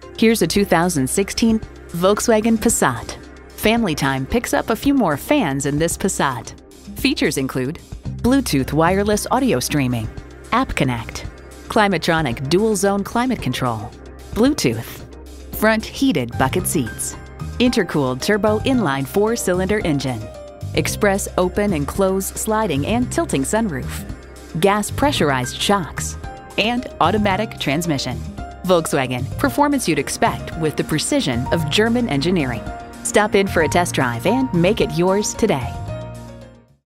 Here's a 2016 Volkswagen Passat. Family time picks up a few more fans in this Passat. Features include Bluetooth wireless audio streaming, App Connect, Climatronic dual-zone climate control, Bluetooth, front heated bucket seats, intercooled turbo inline 4-cylinder engine, express open and close sliding and tilting sunroof, gas pressurized shocks, and automatic transmission. Volkswagen, performance you'd expect with the precision of German engineering. Stop in for a test drive and make it yours today.